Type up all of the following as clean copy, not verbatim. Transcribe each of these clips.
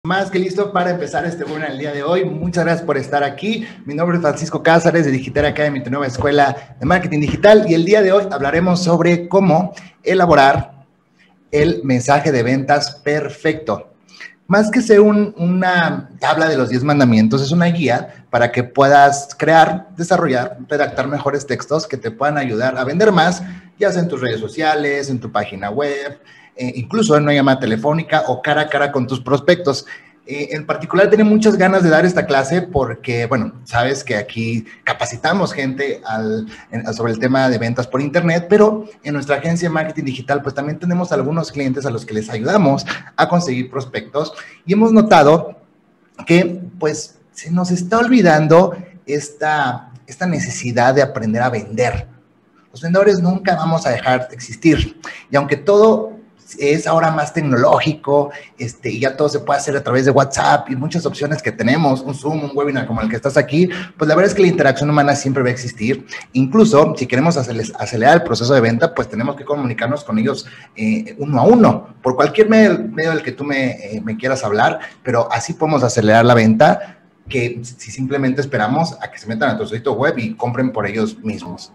Más que listo para empezar este webinar el día de hoy. Muchas gracias por estar aquí. Mi nombre es Francisco Cázares de Digital Academy, tu nueva escuela de marketing digital, y el día de hoy hablaremos sobre cómo elaborar el mensaje de ventas perfecto. Más que ser una tabla de los 10 mandamientos, es una guía para que puedas crear, desarrollar, redactar mejores textos que te puedan ayudar a vender más, ya sea en tus redes sociales, en tu página web, incluso en una llamada telefónica o cara a cara con tus prospectos. En particular, tengo muchas ganas de dar esta clase porque, bueno, sabes que aquí capacitamos gente sobre el tema de ventas por internet, pero en nuestra agencia de marketing digital, pues también tenemos algunos clientes a los que les ayudamos a conseguir prospectos y hemos notado que, pues, se nos está olvidando esta necesidad de aprender a vender. Los vendedores nunca vamos a dejar de existir y aunque todo es ahora más tecnológico, y ya todo se puede hacer a través de WhatsApp y muchas opciones que tenemos, un Zoom, un webinar como el que estás aquí, pues la verdad es que la interacción humana siempre va a existir. Incluso si queremos acelerar el proceso de venta, pues tenemos que comunicarnos con ellos uno a uno, por cualquier medio del que tú me quieras hablar, pero así podemos acelerar la venta que si simplemente esperamos a que se metan a tu sitio web y compren por ellos mismos.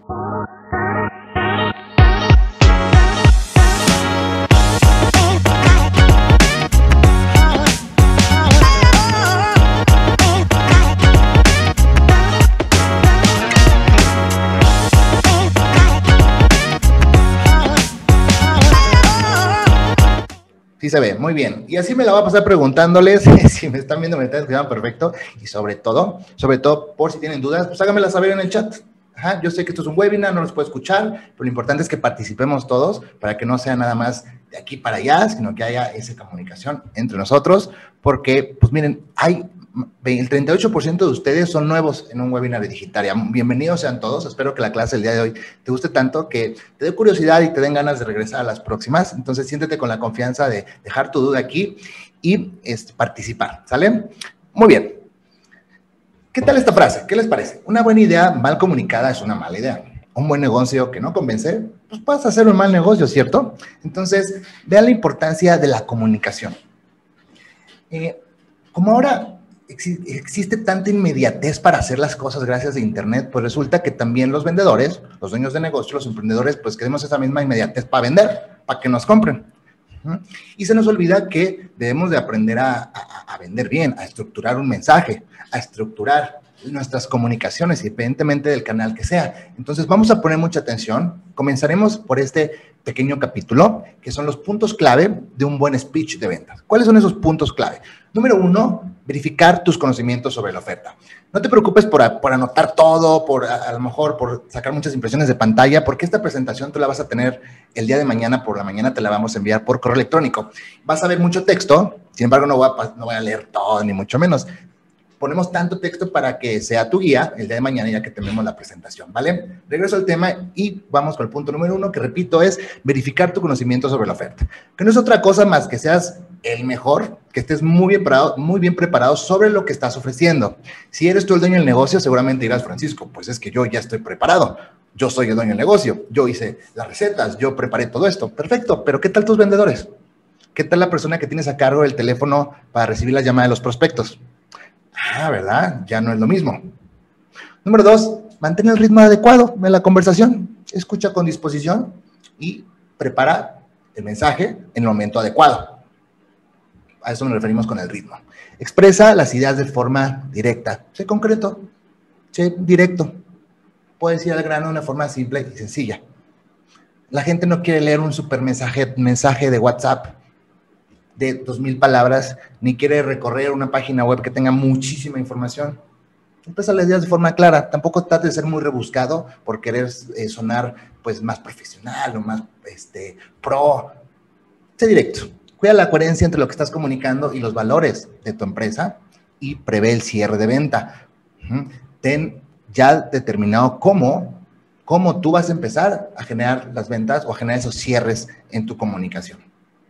Sí se ve, muy bien. Y así me la voy a pasar preguntándoles, si me están viendo, me están escribiendo perfecto, y sobre todo, por si tienen dudas, pues háganmela saber en el chat. Ajá, yo sé que esto es un webinar, no los puedo escuchar, pero lo importante es que participemos todos para que no sea nada más de aquí para allá, sino que haya esa comunicación entre nosotros, porque, pues miren, el 38% de ustedes son nuevos en un webinar de Digitalia. Bienvenidos sean todos. Espero que la clase del día de hoy te guste tanto que te dé curiosidad y te den ganas de regresar a las próximas. Entonces, siéntete con la confianza de dejar tu duda aquí y participar. ¿Sale? Muy bien. ¿Qué tal esta frase? ¿Qué les parece? Una buena idea mal comunicada es una mala idea. Un buen negocio que no convence, pues puedes hacer un mal negocio, ¿cierto? Entonces, vean la importancia de la comunicación. Como ahora existe tanta inmediatez para hacer las cosas gracias a internet, pues resulta que también los vendedores, los dueños de negocio, los emprendedores, pues queremos esa misma inmediatez para vender, para que nos compren. Y se nos olvida que debemos de aprender a vender bien, a estructurar un mensaje, a estructurar nuestras comunicaciones, independientemente del canal que sea. Entonces vamos a poner mucha atención. Comenzaremos por este pequeño capítulo, que son los puntos clave de un buen speech de ventas. ¿Cuáles son esos puntos clave? Número 1, verificar tus conocimientos sobre la oferta. No te preocupes por anotar todo, a lo mejor por sacar muchas impresiones de pantalla, porque esta presentación tú la vas a tener el día de mañana, por la mañana te la vamos a enviar por correo electrónico. Vas a ver mucho texto, sin embargo no voy a leer todo, ni mucho menos. Ponemos tanto texto para que sea tu guía el día de mañana ya que tenemos la presentación, ¿vale? Regreso al tema y vamos con el punto número 1, que repito es verificar tu conocimiento sobre la oferta. Que no es otra cosa más que seas el mejor, que estés muy bien preparado sobre lo que estás ofreciendo. Si eres tú el dueño del negocio, seguramente dirás, Francisco, pues es que yo ya estoy preparado. Yo soy el dueño del negocio. Yo hice las recetas, yo preparé todo esto. Perfecto, pero ¿qué tal tus vendedores? ¿Qué tal la persona que tienes a cargo del teléfono para recibir la llamada de los prospectos? ¿Verdad? Ya no es lo mismo. Número 2, mantén el ritmo adecuado de la conversación. Escucha con disposición y prepara el mensaje en el momento adecuado. A eso nos referimos con el ritmo. Expresa las ideas de forma directa. Sé concreto, sé directo. Puedes ir al grano de una forma simple y sencilla. La gente no quiere leer un super mensaje de WhatsApp de 2,000 palabras, ni quiere recorrer una página web que tenga muchísima información. Empieza las ideas de forma clara. Tampoco trate de ser muy rebuscado por querer sonar pues más profesional o más pro. Sé directo. Cuida la coherencia entre lo que estás comunicando y los valores de tu empresa y prevé el cierre de venta. Ten ya determinado cómo tú vas a empezar a generar las ventas o a generar esos cierres en tu comunicación.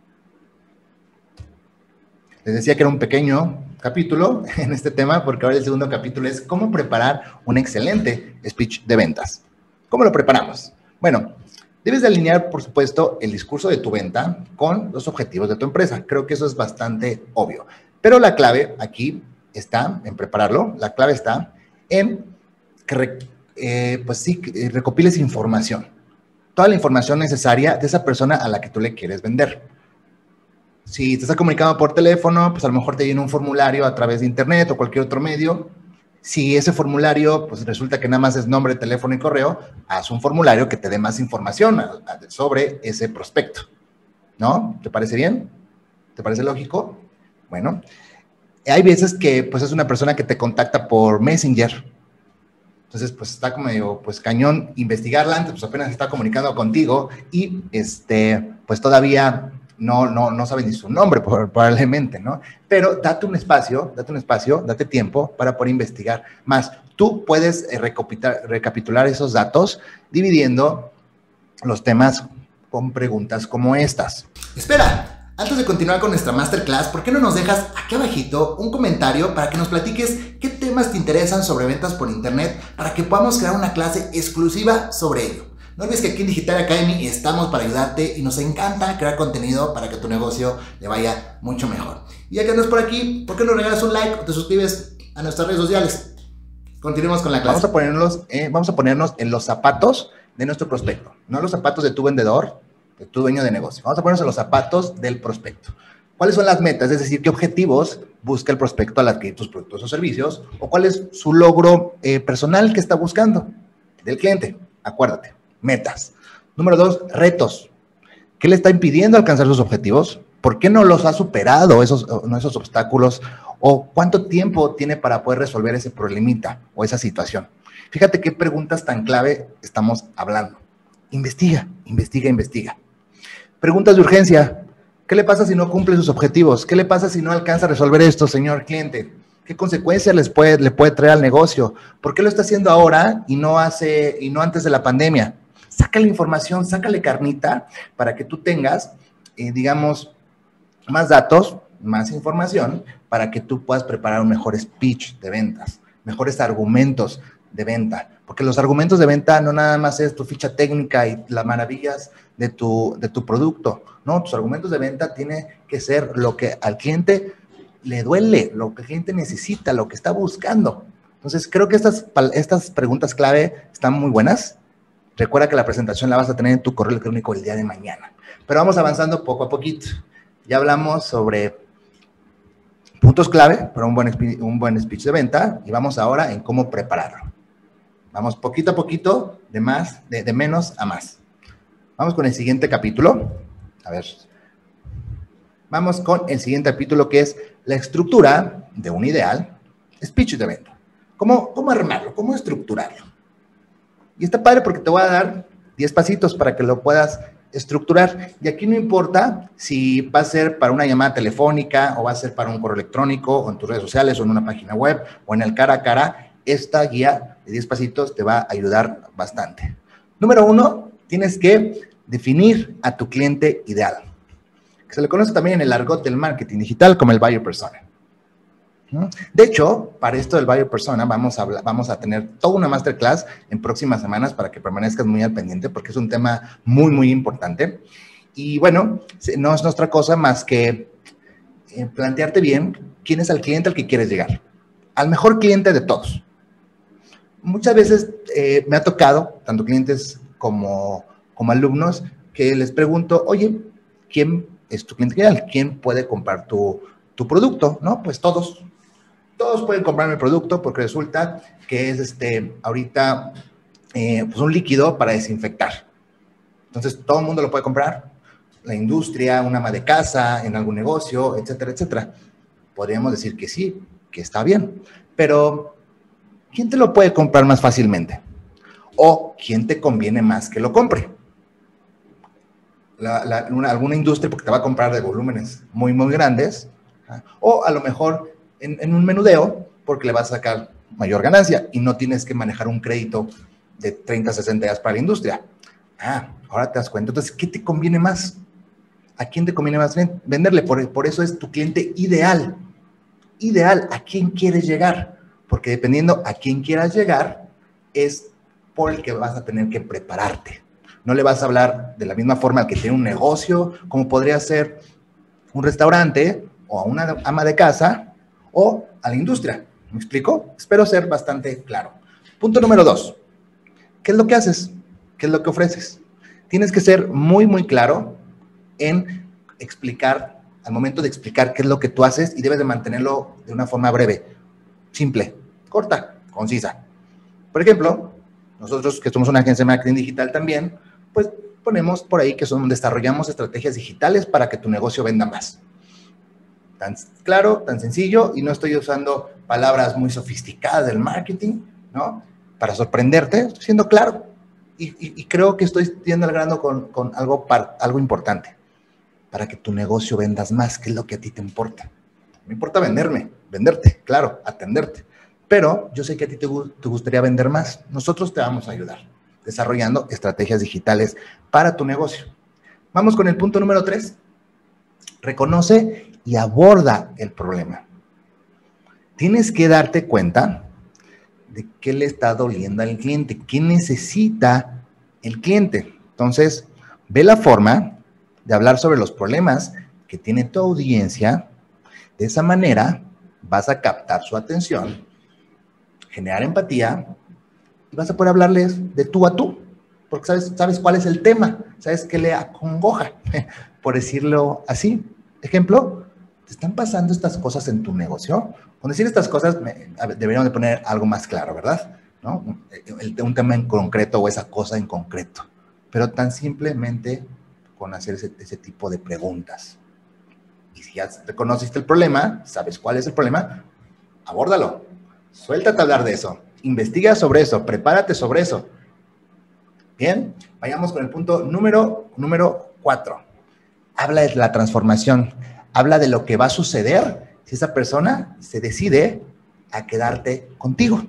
Les decía que era un pequeño capítulo en este tema, porque ahora el segundo capítulo es cómo preparar un excelente speech de ventas. ¿Cómo lo preparamos? Bueno, debes de alinear, por supuesto, el discurso de tu venta con los objetivos de tu empresa. Creo que eso es bastante obvio. Pero la clave aquí está en prepararlo, la clave está en que recopiles información. Toda la información necesaria de esa persona a la que tú le quieres vender. Si te estás comunicando por teléfono, pues a lo mejor te viene un formulario a través de internet o cualquier otro medio. Si ese formulario, pues resulta que nada más es nombre, teléfono y correo, haz un formulario que te dé más información sobre ese prospecto, ¿no? ¿Te parece bien? ¿Te parece lógico? Bueno, hay veces que pues es una persona que te contacta por Messenger. Entonces, pues está como medio, pues cañón investigarla antes, pues apenas está comunicando contigo y pues todavía no sabes ni su nombre probablemente, ¿no? Pero date un espacio, date tiempo para poder investigar más. Tú puedes recapitular esos datos dividiendo los temas con preguntas como estas. Espera. Antes de continuar con nuestra masterclass, ¿por qué no nos dejas aquí abajito un comentario para que nos platiques qué temas te interesan sobre ventas por internet para que podamos crear una clase exclusiva sobre ello? No olvides que aquí en Digital Academy estamos para ayudarte y nos encanta crear contenido para que tu negocio le vaya mucho mejor. Y ya que andas por aquí, ¿por qué no regalas un like o te suscribes a nuestras redes sociales? Continuemos con la clase. Vamos a ponernos en los zapatos de nuestro prospecto, no los zapatos de tu vendedor, de tu dueño de negocio. Vamos a ponernos en los zapatos del prospecto. ¿Cuáles son las metas? Es decir, ¿qué objetivos busca el prospecto al adquirir tus productos o servicios? ¿O cuál es su logro personal que está buscando del cliente? Acuérdate, metas. Número 2, retos. ¿Qué le está impidiendo alcanzar sus objetivos? ¿Por qué no los ha superado esos obstáculos? ¿O cuánto tiempo tiene para poder resolver ese problemita o esa situación? Fíjate qué preguntas tan clave estamos hablando. Investiga. Preguntas de urgencia. ¿Qué le pasa si no cumple sus objetivos? ¿Qué le pasa si no alcanza a resolver esto, señor cliente? ¿Qué consecuencias le puede traer al negocio? ¿Por qué lo está haciendo ahora y no antes de la pandemia? Sácale información, sácale carnita para que tú tengas, digamos, más datos, más información, para que tú puedas preparar un mejor speech de ventas, mejores argumentos de venta. Porque los argumentos de venta no nada más es tu ficha técnica y las maravillas de tu producto. No, tus argumentos de venta tienen que ser lo que al cliente le duele, lo que el cliente necesita, lo que está buscando. Entonces, creo que estas preguntas clave están muy buenas. Recuerda que la presentación la vas a tener en tu correo electrónico el día de mañana. Pero vamos avanzando poco a poquito. Ya hablamos sobre puntos clave para un buen speech de venta y vamos ahora en cómo prepararlo. Vamos poquito a poquito, de menos a más. Vamos con el siguiente capítulo. A ver. Vamos con el siguiente capítulo que es la estructura de un ideal speech de venta. ¿Cómo armarlo? ¿Cómo estructurarlo? Y está padre porque te voy a dar 10 pasitos para que lo puedas estructurar. Y aquí no importa si va a ser para una llamada telefónica o va a ser para un correo electrónico o en tus redes sociales o en una página web o en el cara a cara. Esta guía de 10 pasitos te va a ayudar bastante. Número 1, tienes que definir a tu cliente ideal, que se le conoce también en el argot del marketing digital como el buyer persona. De hecho, para esto del buyer persona vamos a tener toda una masterclass en próximas semanas para que permanezcas muy al pendiente porque es un tema muy, muy importante. Y bueno, no es otra cosa más que plantearte bien quién es el cliente al que quieres llegar. Al mejor cliente de todos. Muchas veces me ha tocado, tanto clientes como alumnos, que les pregunto, oye, ¿quién es tu cliente ideal? ¿Quién puede comprar tu producto? ¿No? Pues todos. Todos pueden comprar mi producto porque resulta que es ahorita pues un líquido para desinfectar. Entonces, todo el mundo lo puede comprar. La industria, una ama de casa, en algún negocio, etcétera, etcétera. Podríamos decir que sí, que está bien. Pero, ¿quién te lo puede comprar más fácilmente? ¿O quién te conviene más que lo compre? Alguna industria porque te va a comprar de volúmenes muy, muy grandes. O a lo mejor en un menudeo porque le vas a sacar mayor ganancia y no tienes que manejar un crédito de 30, 60 días para la industria. Ahora te das cuenta. Entonces, ¿qué te conviene más? ¿A quién te conviene más venderle? Por eso es tu cliente ideal. Ideal, ¿a quién quieres llegar? Porque dependiendo a quién quieras llegar, es por el que vas a tener que prepararte. No le vas a hablar de la misma forma al que tiene un negocio, como podría ser un restaurante, o a una ama de casa o a la industria. ¿Me explico? Espero ser bastante claro. Punto número 2. ¿Qué es lo que haces? ¿Qué es lo que ofreces? Tienes que ser muy, muy claro en explicar, al momento de explicar qué es lo que tú haces, y debes de mantenerlo de una forma breve, simple, corta, concisa. Por ejemplo, nosotros que somos una agencia de marketing digital también, pues ponemos por ahí que desarrollamos estrategias digitales para que tu negocio venda más. Tan claro, tan sencillo, y no estoy usando palabras muy sofisticadas del marketing, ¿no? Para sorprenderte, estoy siendo claro. Y creo que estoy yendo al grano con algo importante. Para que tu negocio vendas más, que es lo que a ti te importa. Me importa venderte, claro, atenderte. Pero yo sé que a ti te gustaría vender más. Nosotros te vamos a ayudar desarrollando estrategias digitales para tu negocio. Vamos con el punto número 3. Reconoce y aborda el problema. Tienes que darte cuenta de qué le está doliendo al cliente, qué necesita el cliente. Entonces, ve la forma de hablar sobre los problemas que tiene tu audiencia. De esa manera vas a captar su atención, generar empatía y vas a poder hablarles de tú a tú, porque sabes cuál es el tema, sabes qué le acongoja, por decirlo así. Ejemplo, ¿te están pasando estas cosas en tu negocio? Con decir estas cosas deberíamos de poner algo más claro, ¿verdad? ¿No? Un tema en concreto o esa cosa en concreto, pero tan simplemente con hacer ese tipo de preguntas. Y si ya reconociste el problema, sabes cuál es el problema, abórdalo, suéltate a hablar de eso, investiga sobre eso, prepárate sobre eso. Bien, vayamos con el punto número 4. Habla de la transformación, habla de lo que va a suceder si esa persona se decide a quedarse contigo.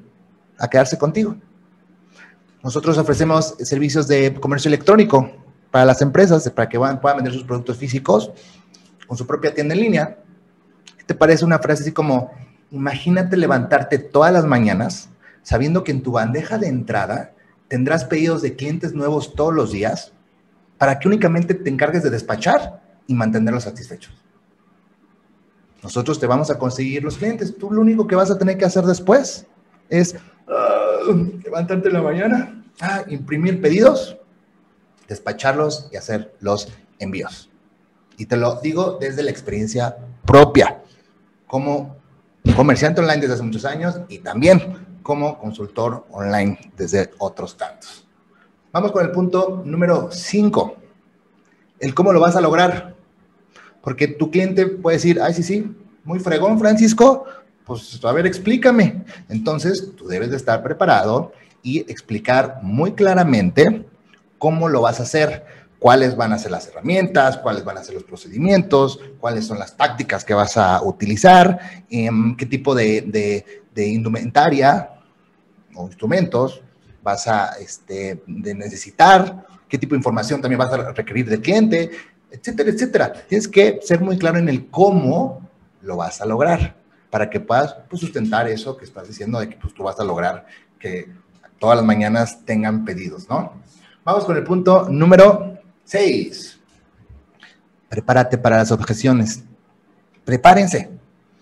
Nosotros ofrecemos servicios de comercio electrónico para las empresas, para que puedan vender sus productos físicos con su propia tienda en línea. ¿Qué te parece una frase así como, imagínate levantarte todas las mañanas sabiendo que en tu bandeja de entrada tendrás pedidos de clientes nuevos todos los días para que únicamente te encargues de despachar y mantenerlos satisfechos? Nosotros te vamos a conseguir los clientes. Tú lo único que vas a tener que hacer después es levantarte en la mañana, imprimir pedidos, despacharlos y hacer los envíos. Y te lo digo desde la experiencia propia, como comerciante online desde hace muchos años y también como consultor online desde otros tantos. Vamos con el punto número 5, el cómo lo vas a lograr. Porque tu cliente puede decir, ay, sí, muy fregón, Francisco, pues a ver, explícame. Entonces, tú debes de estar preparado y explicar muy claramente cómo lo vas a hacer, cuáles van a ser las herramientas, cuáles van a ser los procedimientos, cuáles son las tácticas que vas a utilizar, qué tipo de indumentaria o instrumentos vas a de necesitar, qué tipo de información también vas a requerir del cliente, etcétera, etcétera. Tienes que ser muy claro en el cómo lo vas a lograr para que puedas sustentar eso que estás diciendo de que tú vas a lograr que todas las mañanas tengan pedidos, ¿no? Vamos con el punto número 6. Prepárate para las objeciones. Prepárense.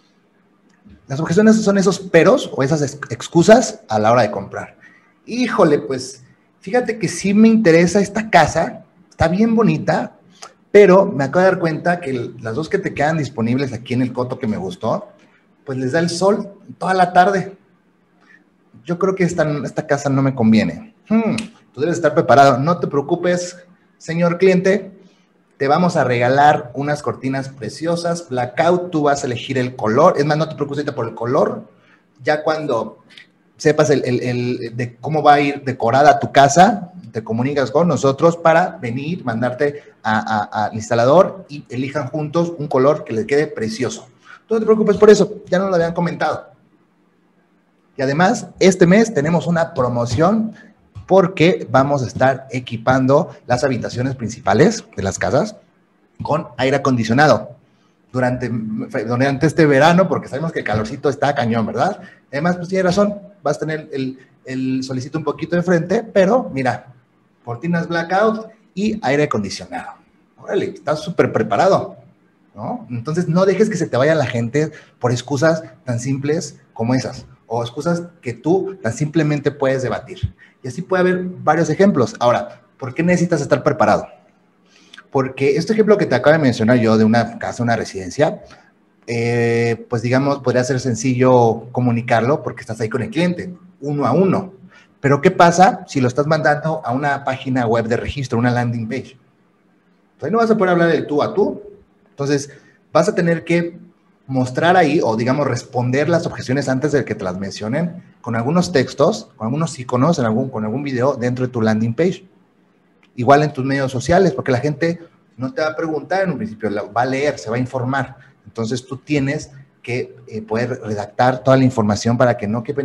Las objeciones son esos peros o esas excusas a la hora de comprar. Híjole, pues, fíjate que sí me interesa esta casa, está bien bonita, pero me acabo de dar cuenta que las dos que te quedan disponibles aquí en el coto que me gustó, pues les da el sol toda la tarde. Yo creo que esta casa no me conviene. Tú debes estar preparado. No te preocupes, señor cliente. Te vamos a regalar unas cortinas preciosas, blackout. Tú vas a elegir el color. Es más, no te preocupes ahorita por el color. Ya cuando sepas de cómo va a ir decorada tu casa, te comunicas con nosotros para venir, mandarte al instalador y elijan juntos un color que les quede precioso. Tú no te preocupes por eso, ya nos lo habían comentado. Y además, este mes tenemos una promoción porque vamos a estar equipando las habitaciones principales de las casas con aire acondicionado durante este verano, porque sabemos que el calorcito está cañón, ¿verdad? Además, pues tiene razón, vas a tener el solecito un poquito de frente, pero mira, cortinas blackout y aire acondicionado. Órale, estás súper preparado. ¿no? Entonces, no dejes que se te vaya la gente por excusas tan simples como esas, o excusas que tú tan simplemente puedes debatir. Y así puede haber varios ejemplos. Ahora, ¿por qué necesitas estar preparado? Porque este ejemplo que te acabo de mencionar yo de una casa, una residencia, pues digamos, podría ser sencillo comunicarlo porque estás ahí con el cliente, uno a uno. Pero ¿qué pasa si lo estás mandando a una página web de registro, una landing page? Pues ahí no vas a poder hablar de tú a tú. Entonces, vas a tener que mostrar ahí, o digamos, responder las objeciones antes de que te las mencionen, con algunos textos, con algunos iconos, con algún video dentro de tu landing page. Igual en tus medios sociales, porque la gente no te va a preguntar en un principio, va a leer, se va a informar. Entonces tú tienes que poder redactar toda la información para que no quepa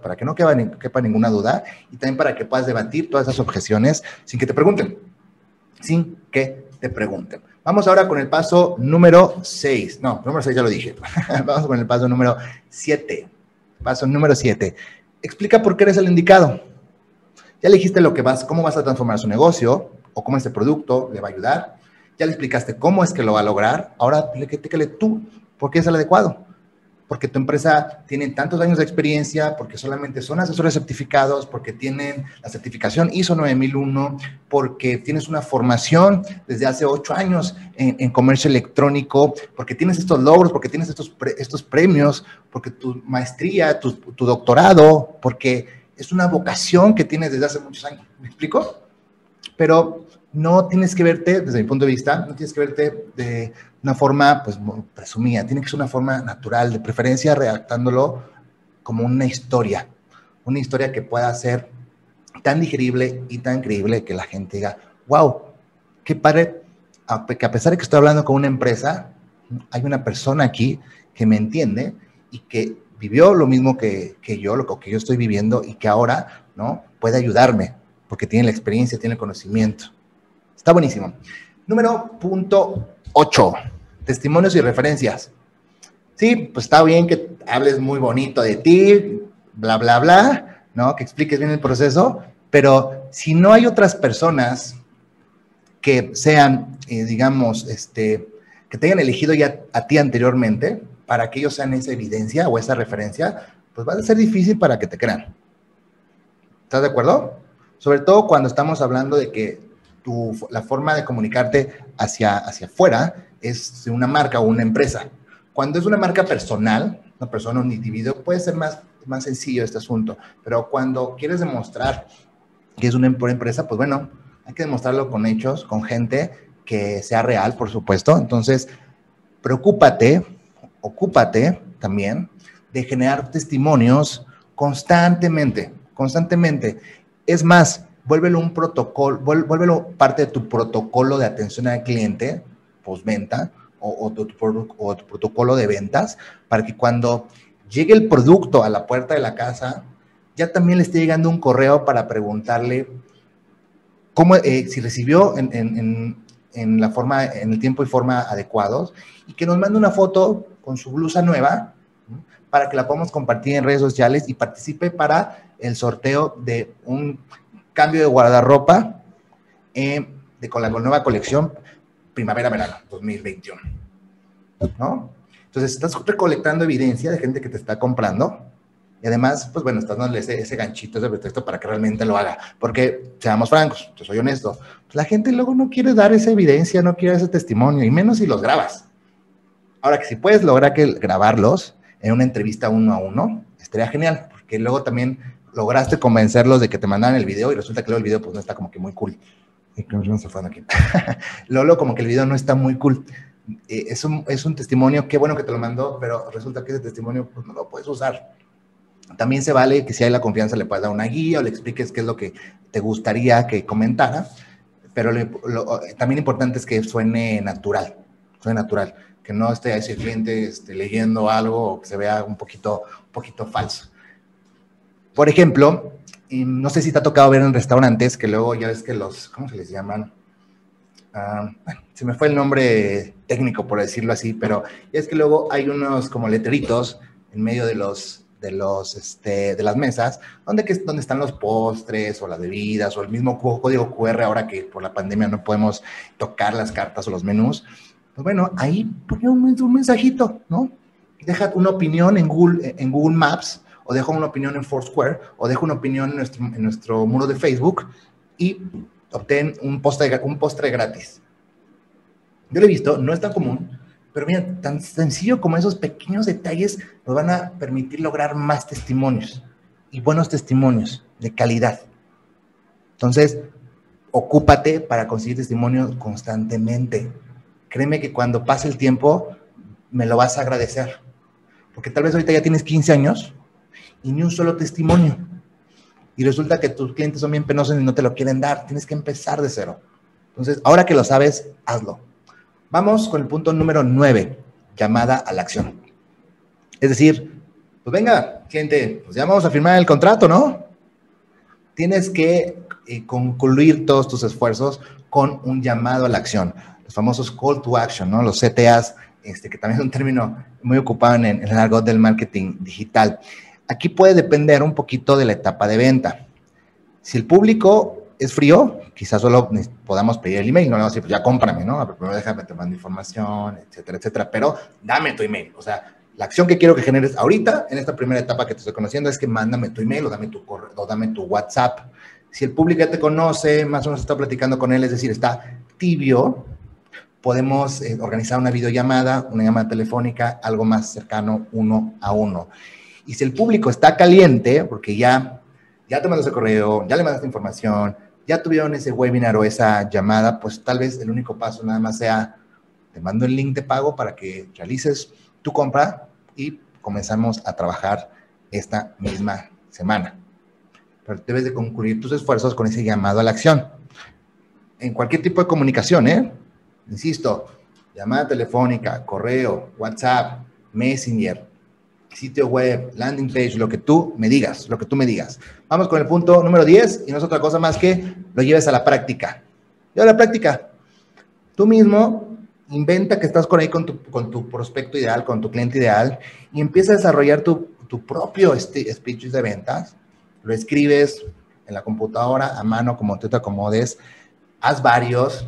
ninguna duda y también para que puedas debatir todas esas objeciones sin que te pregunten. Sin que te pregunten. Vamos ahora con el paso número 6. No, número 6 ya lo dije. Vamos con el paso número 7. Paso número 7. Explica por qué eres el indicado. Ya le dijiste cómo vas a transformar su negocio o cómo este producto le va a ayudar. Ya le explicaste cómo es que lo va a lograr. Ahora explícale tú por qué es el adecuado. Porque tu empresa tiene tantos años de experiencia, porque solamente son asesores certificados, porque tienen la certificación ISO 9001, porque tienes una formación desde hace 8 años en comercio electrónico, porque tienes estos logros, porque tienes estos premios, porque tu maestría, tu doctorado, porque es una vocación que tienes desde hace muchos años. ¿Me explico? Pero no tienes que verte, desde mi punto de vista, no tienes que verte de una forma, pues, presumida. Tiene que ser una forma natural, de preferencia redactándolo como una historia que pueda ser tan digerible y tan creíble que la gente diga, wow, qué padre, que a pesar de que estoy hablando con una empresa, hay una persona aquí que me entiende y que vivió lo mismo que yo, lo que yo estoy viviendo y que ahora, ¿no?, puede ayudarme porque tiene la experiencia, tiene el conocimiento. Está buenísimo. Número punto 8. Testimonios y referencias. Sí, pues está bien que hables muy bonito de ti, bla, bla, bla, ¿no? Que expliques bien el proceso, pero si no hay otras personas que sean, digamos, que te hayan elegido ya a ti anteriormente, para que ellos sean esa evidencia o esa referencia, pues va a ser difícil para que te crean. ¿Estás de acuerdo? Sobre todo cuando estamos hablando de que la forma de comunicarte hacia afuera es de una marca o una empresa. Cuando es una marca personal, una persona, un individuo, puede ser más sencillo este asunto. Pero cuando quieres demostrar que es una empresa, pues bueno, hay que demostrarlo con hechos, con gente que sea real, por supuesto. Entonces, ocúpate también de generar testimonios constantemente. Es más, vuélvelo un protocolo, vuélvelo parte de tu protocolo de atención al cliente, postventa, o tu protocolo de ventas, para que cuando llegue el producto a la puerta de la casa, ya también le esté llegando un correo para preguntarle si recibió en el tiempo y forma adecuados, y que nos mande una foto con su blusa nueva, ¿no?, para que la podamos compartir en redes sociales y participe para el sorteo de un cambio de guardarropa con la nueva colección Primavera-Verano 2021, ¿no? Entonces, estás recolectando evidencia de gente que te está comprando y además, pues bueno, estás dándole ese ganchito, ese pretexto para que realmente lo haga. Porque, seamos francos, yo soy honesto, pues la gente luego no quiere dar esa evidencia, no quiere ese testimonio, y menos si los grabas. Ahora, que si puedes lograr grabarlos en una entrevista uno a uno, estaría genial, porque luego también lograste convencerlos de que te mandaran el video y resulta que luego el video pues no está como que muy cool. Luego como que el video no está muy cool. Es un testimonio, qué bueno que te lo mandó, pero resulta que ese testimonio pues no lo puedes usar. También se vale que si hay la confianza le puedas dar una guía o le expliques qué es lo que te gustaría que comentara, pero también importante es que suene natural, que no esté ese cliente leyendo algo o que se vea un poquito falso. Por ejemplo, no sé si te ha tocado ver en restaurantes que luego ya ves que ¿cómo se les llaman? Se me fue el nombre técnico, por decirlo así, pero ya es que luego hay unos como letreritos en medio de las mesas, donde están los postres o las bebidas o el mismo código QR, ahora que por la pandemia no podemos tocar las cartas o los menús. Pues bueno, ahí pone un mensajito, ¿no? Deja una opinión en Google Maps, o deja una opinión en Foursquare, o deja una opinión en nuestro muro de Facebook y obtén un postre gratis. Yo lo he visto, no es tan común, pero mira, tan sencillo como esos pequeños detalles nos van a permitir lograr más testimonios y buenos testimonios de calidad. Entonces, ocúpate para conseguir testimonios constantemente. Créeme que cuando pase el tiempo, me lo vas a agradecer. Porque tal vez ahorita ya tienes 15 años y ni un solo testimonio. Y resulta que tus clientes son bien penosos y no te lo quieren dar. Tienes que empezar de cero. Entonces, ahora que lo sabes, hazlo. Vamos con el punto número 9, llamada a la acción. Es decir, pues venga, cliente, pues ya vamos a firmar el contrato, ¿no? Tienes que concluir todos tus esfuerzos con un llamado a la acción. Los famosos call to action, ¿no? Los CTAs, que también es un término muy ocupado en el argot del marketing digital. Aquí puede depender un poquito de la etapa de venta. Si el público es frío, quizás solo podamos pedir el email, no vamos a decir, pues ya cómprame, ¿no? Pero primero déjame te mando información, etcétera, etcétera. Pero dame tu email. O sea, la acción que quiero que generes ahorita, en esta primera etapa que te estoy conociendo, es que mándame tu email o dame tu correo, o dame tu WhatsApp. Si el público ya te conoce, más o menos está platicando con él, es decir, está tibio, podemos organizar una videollamada, una llamada telefónica, algo más cercano uno a uno. Y si el público está caliente, porque ya te mandó ese correo, ya le mandaste información, ya tuvieron ese webinar o esa llamada, pues tal vez el único paso nada más sea, te mando el link de pago para que realices tu compra y comenzamos a trabajar esta misma semana. Pero debes de concluir tus esfuerzos con ese llamado a la acción. En cualquier tipo de comunicación, insisto, llamada telefónica, correo, WhatsApp, Messenger, sitio web, landing page, lo que tú me digas. Vamos con el punto número 10 y no es otra cosa más que lo lleves a la práctica. Lleva a la práctica. Tú mismo inventa que estás con tu prospecto ideal, con tu cliente ideal y empieza a desarrollar tu propio speech de ventas. Lo escribes en la computadora a mano como tú te acomodes. Haz varios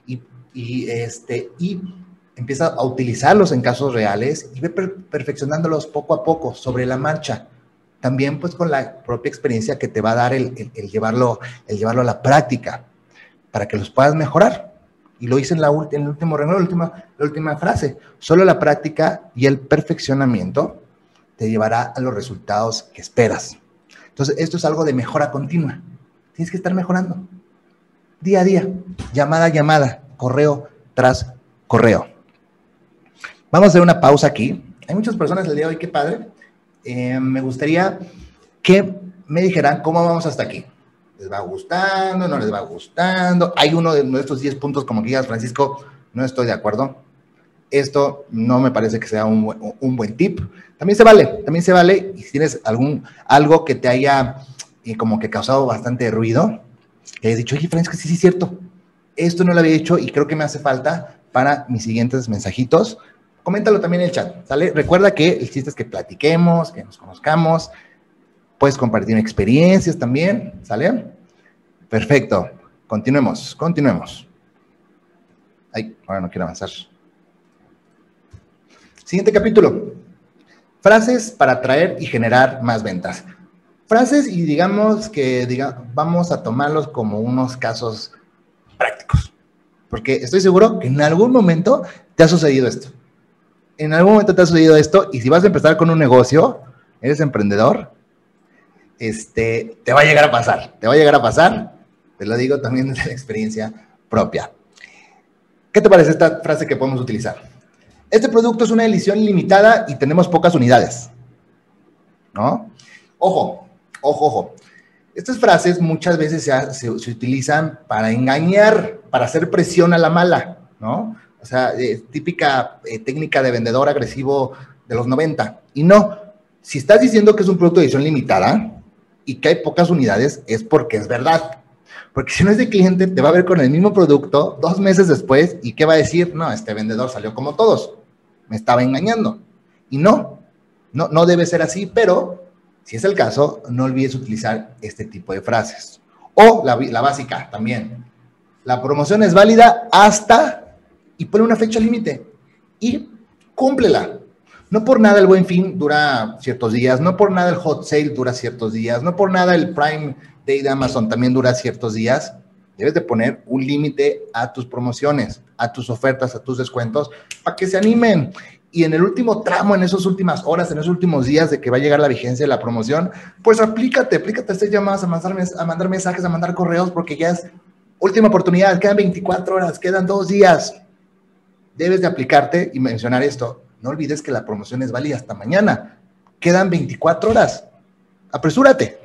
y empieza a utilizarlos en casos reales y ve perfeccionándolos poco a poco sobre la marcha. También pues con la propia experiencia que te va a dar el llevarlo a la práctica para que los puedas mejorar. Y lo hice en el último renglón, la última frase. Solo la práctica y el perfeccionamiento te llevará a los resultados que esperas. Entonces, esto es algo de mejora continua. Tienes que estar mejorando. Día a día, llamada a llamada, correo tras correo. Vamos a hacer una pausa aquí. Hay muchas personas el día de hoy, qué padre. Me gustaría que me dijeran cómo vamos hasta aquí. ¿Les va gustando? ¿No les va gustando? Hay uno de nuestros 10 puntos, como que digas, Francisco, no estoy de acuerdo. Esto no me parece que sea un buen tip. También se vale. Y si tienes algo que te haya como que causado bastante ruido, que hayas dicho, oye, Francisco, sí, es cierto. Esto no lo había hecho y creo que me hace falta para mis siguientes mensajitos. Coméntalo también en el chat, ¿sale? Recuerda que el chiste es que platiquemos, que nos conozcamos. Puedes compartir experiencias también, ¿sale? Perfecto. Continuemos. Ay, ahora no quiero avanzar. Siguiente capítulo. Frases para atraer y generar más ventas. Frases y digamos vamos a tomarlos como unos casos prácticos. Porque estoy seguro que en algún momento te ha sucedido esto. Y si vas a empezar con un negocio, eres emprendedor, te va a llegar a pasar. Te lo digo también de la experiencia propia. ¿Qué te parece esta frase que podemos utilizar? Este producto es una edición limitada y tenemos pocas unidades, ¿no? Ojo. Estas frases muchas veces se utilizan para engañar, para hacer presión a la mala, ¿no? O sea, típica técnica de vendedor agresivo de los 90. Y no, si estás diciendo que es un producto de edición limitada y que hay pocas unidades, es porque es verdad. Porque si no es de cliente, te va a ver con el mismo producto 2 meses después y ¿qué va a decir? No, este vendedor salió como todos, me estaba engañando. Y no debe ser así, pero si es el caso, no olvides utilizar este tipo de frases. O la básica también. La promoción es válida hasta y ponle una fecha límite y cúmplela. No por nada el Buen Fin dura ciertos días, no por nada el Hot Sale dura ciertos días, no por nada el Prime Day de Amazon también dura ciertos días. Debes de poner un límite a tus promociones, a tus ofertas, a tus descuentos, para que se animen. Y en el último tramo, en esas últimas horas, en esos últimos días de que va a llegar la vigencia de la promoción, pues aplícate a hacer llamadas, a mandar mensajes, a mandar correos, porque ya es última oportunidad, quedan 24 horas, quedan 2 días. Debes de aplicarte y mencionar esto. No olvides que la promoción es válida hasta mañana. Quedan 24 horas. Apresúrate.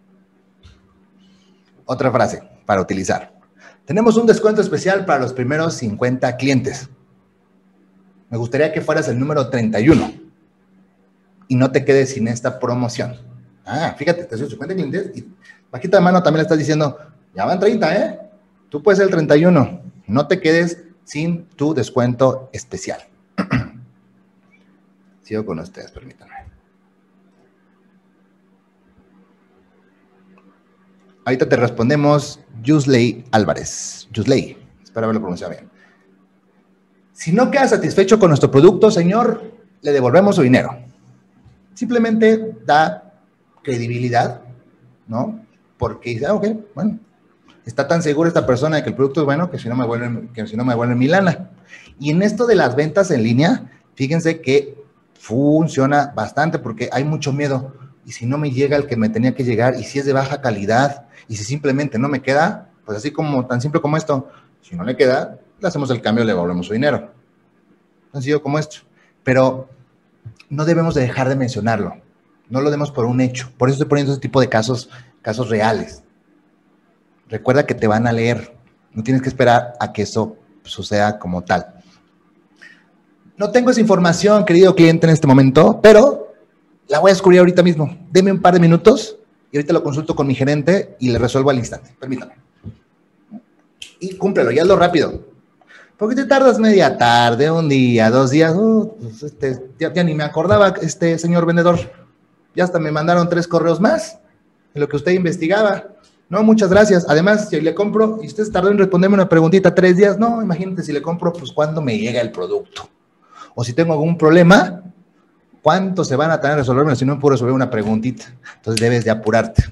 Otra frase para utilizar. Tenemos un descuento especial para los primeros 50 clientes. Me gustaría que fueras el número 31 y no te quedes sin esta promoción. Fíjate, te 50 clientes y bajita de mano también le estás diciendo, ya van 30, ¿eh? Tú puedes ser el 31. No te quedes sin tu descuento especial. Sigo con ustedes, permítanme. Ahorita te respondemos Yusley Álvarez. Yusley, espero haberlo pronunciado bien. Si no queda satisfecho con nuestro producto, señor, le devolvemos su dinero. Simplemente da credibilidad, ¿no? Porque dice, ok, bueno, está tan segura esta persona de que el producto es bueno que si no me vuelven mi lana. Y en esto de las ventas en línea, fíjense que funciona bastante porque hay mucho miedo. Y si no me llega el que me tenía que llegar, y si es de baja calidad, y si simplemente no me queda, pues así como, tan simple como esto, si no le queda, le hacemos el cambio, le devolvemos su dinero. Tan sencillo como esto. Pero no debemos de dejar de mencionarlo. No lo demos por un hecho. Por eso estoy poniendo este tipo de casos reales. Recuerda que te van a leer. No tienes que esperar a que eso suceda como tal. No tengo esa información, querido cliente, en este momento, pero la voy a descubrir ahorita mismo. Deme un par de minutos y ahorita lo consulto con mi gerente y le resuelvo al instante. Permítame. Y cúmplelo, y hazlo rápido. Porque te tardas media tarde, un día, 2 días. Pues ya ni me acordaba, señor vendedor. Ya hasta me mandaron 3 correos más de lo que usted investigaba. No, muchas gracias. Además, si le compro, y usted tardó en responderme una preguntita 3 días, no, imagínate si le compro, pues cuándo me llega el producto. O si tengo algún problema, ¿cuánto se van a tener que resolverme si no me puedo resolver una preguntita? Entonces debes de apurarte,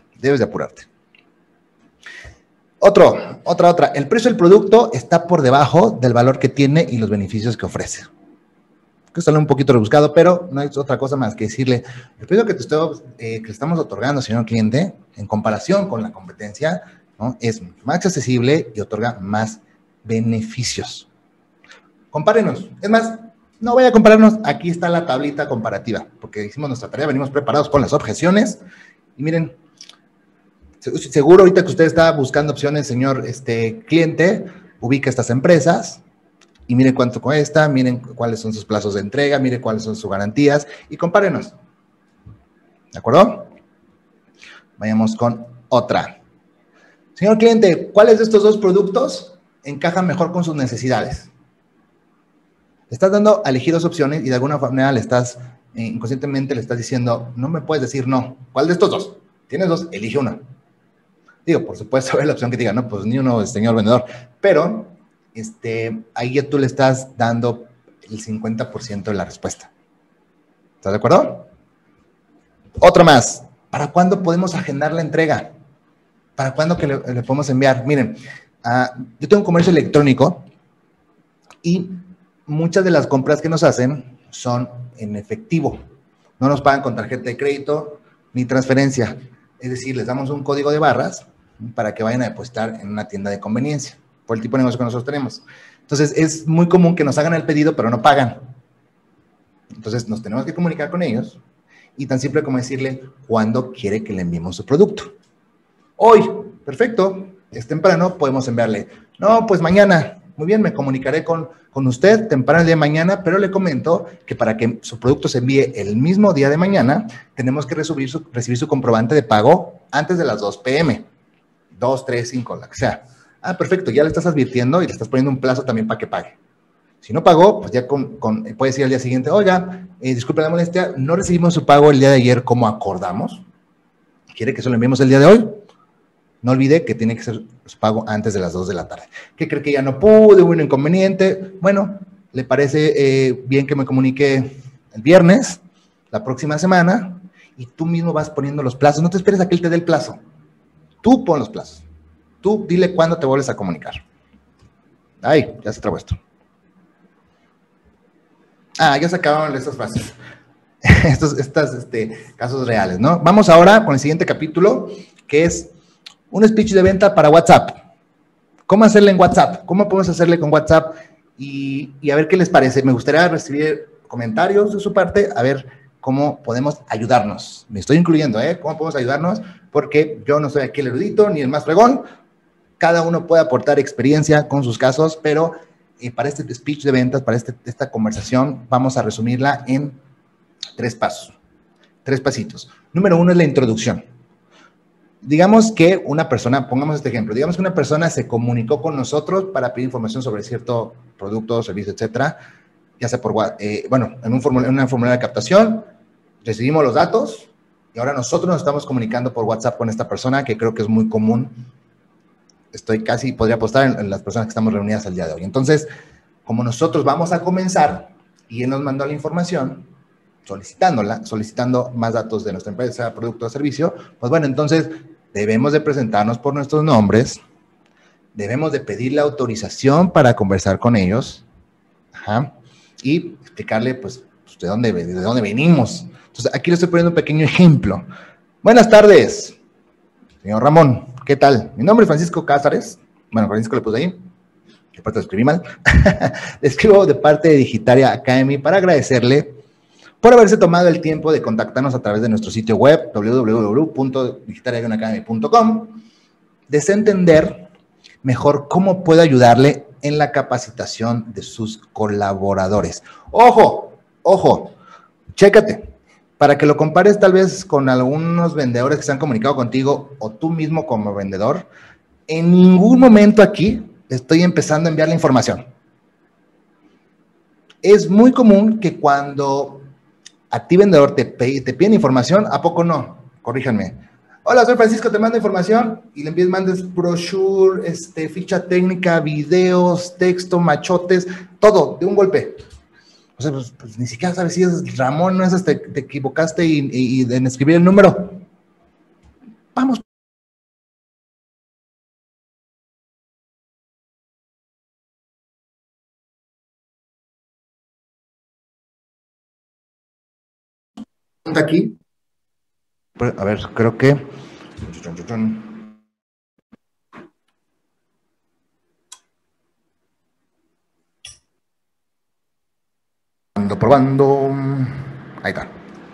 Otra. El precio del producto está por debajo del valor que tiene y los beneficios que ofrece. Que sale un poquito rebuscado, pero no hay otra cosa más que decirle. El precio que le estamos otorgando, señor cliente, en comparación con la competencia, ¿no? Es más accesible y otorga más beneficios. Compárenos. Es más, no vaya a compararnos. Aquí está la tablita comparativa, porque hicimos nuestra tarea, venimos preparados con las objeciones. Y miren, seguro ahorita que usted está buscando opciones, señor cliente, ubica estas empresas y miren cuánto cuesta, miren cuáles son sus plazos de entrega, miren cuáles son sus garantías y compárenos. ¿De acuerdo? Vayamos con otra. Señor cliente, ¿cuáles de estos 2 productos encajan mejor con sus necesidades? Le estás dando a elegir 2 opciones y de alguna manera le estás, inconscientemente le estás diciendo, no me puedes decir no. ¿Cuál de estos 2? Tienes 2, elige una. Digo, por supuesto, haber la opción que diga, no, pues ni uno, señor vendedor. Pero ahí ya tú le estás dando el 50% de la respuesta. ¿Estás de acuerdo? Otro más. ¿Para cuándo podemos agendar la entrega? ¿Para cuándo que le podemos enviar? Miren, yo tengo un comercio electrónico y muchas de las compras que nos hacen son en efectivo. No nos pagan con tarjeta de crédito ni transferencia. Es decir, les damos un código de barras para que vayan a depositar en una tienda de conveniencia, por el tipo de negocio que nosotros tenemos. Entonces, es muy común que nos hagan el pedido, pero no pagan. Entonces, nos tenemos que comunicar con ellos y tan simple como decirle cuándo quiere que le enviemos su producto. Hoy, perfecto, es temprano, podemos enviarle. No, pues mañana. Muy bien, me comunicaré con usted temprano el día de mañana, pero le comento que para que su producto se envíe el mismo día de mañana, tenemos que recibir su comprobante de pago antes de las 2 p.m. 2, 3, 5, la que sea. Perfecto, ya le estás advirtiendo y le estás poniendo un plazo también para que pague. Si no pagó, pues ya puede decir al día siguiente, oiga, disculpe la molestia, no recibimos su pago el día de ayer como acordamos. ¿Quiere que se lo enviemos el día de hoy? No olvide que tiene que ser su pago antes de las 2 de la tarde. ¿Qué cree que ya no pude? ¿Hubo un inconveniente? Bueno, ¿le parece bien que me comunique el viernes, la próxima semana? Y tú mismo vas poniendo los plazos. No te esperes a que él te dé el plazo. Tú pon los plazos. Tú dile cuándo te vuelves a comunicar. Ay, ya se trabó esto. Ya se acabaron estas frases. Estos casos reales, ¿no? Vamos ahora con el siguiente capítulo, que es un speech de venta para WhatsApp. ¿Cómo hacerle en WhatsApp? ¿Cómo podemos hacerle con WhatsApp? Y a ver qué les parece. Me gustaría recibir comentarios de su parte, a ver cómo podemos ayudarnos. Me estoy incluyendo, ¿eh? ¿Cómo podemos ayudarnos? Porque yo no soy aquí el erudito ni el más fregón. Cada uno puede aportar experiencia con sus casos, pero para este speech de ventas, para esta conversación, vamos a resumirla en 3 pasos, 3 pasitos. Número 1 es la introducción. Digamos que una persona, pongamos este ejemplo, digamos que una persona se comunicó con nosotros para pedir información sobre cierto producto, servicio, etcétera, ya sea por, en una formularia de captación, recibimos los datos y ahora nosotros nos estamos comunicando por WhatsApp con esta persona, que creo que es muy común. Podría apostar en las personas que estamos reunidas el día de hoy. Entonces, como nosotros vamos a comenzar y él nos mandó la información, solicitando más datos de nuestra empresa, producto o servicio, pues bueno, entonces debemos de presentarnos por nuestros nombres, debemos de pedir la autorización para conversar con ellos, y explicarle, pues, de dónde venimos. Entonces, aquí le estoy poniendo un pequeño ejemplo. Buenas tardes, señor Ramón, ¿qué tal? Mi nombre es Francisco Cázares. Bueno, Francisco le puse ahí, de parte lo escribí mal. Le escribo de parte de Digitaria Academy para agradecerle por haberse tomado el tiempo de contactarnos a través de nuestro sitio web www.digitariaacademy.com. Deseo entender mejor cómo puedo ayudarle en la capacitación de sus colaboradores. ¡Ojo! Chécate, para que lo compares tal vez con algunos vendedores que se han comunicado contigo o tú mismo como vendedor. En ningún momento aquí estoy empezando a enviar la información. Es muy común que cuando a ti, vendedor, te piden información, ¿a poco no? Corríjanme. Hola, soy Francisco, te mando información y le mandes brochure, ficha técnica, videos, texto, machotes, todo, de un golpe. O sea, pues ni siquiera sabes si es Ramón, no es te equivocaste y en escribir el número. Vamos. Aquí. A ver, creo que... Probando. Ahí está.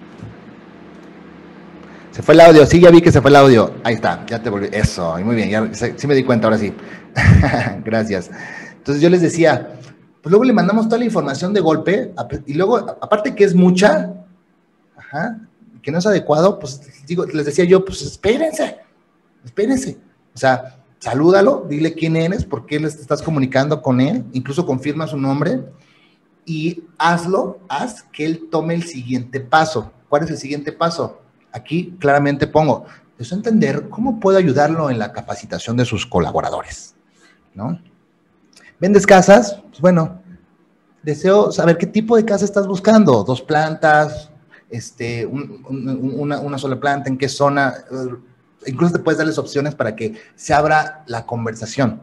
Se fue el audio, sí, ya vi que se fue el audio. Ahí está, ya te volví. Eso, muy bien, ya sí me di cuenta ahora sí. Gracias. Entonces yo les decía, pues luego le mandamos toda la información de golpe, y luego, aparte que es mucha, que no es adecuado, pues les decía yo, pues espérense. O sea, salúdalo, dile quién eres, por qué les estás comunicando con él, incluso confirma su nombre, y haz que él tome el siguiente paso. ¿Cuál es el siguiente paso? Aquí claramente pongo, deseo entender cómo puedo ayudarlo en la capacitación de sus colaboradores, ¿no? ¿Vendes casas? Pues bueno, deseo saber qué tipo de casa estás buscando. 2 plantas, una sola planta, en qué zona. Incluso te puedes darles opciones para que se abra la conversación.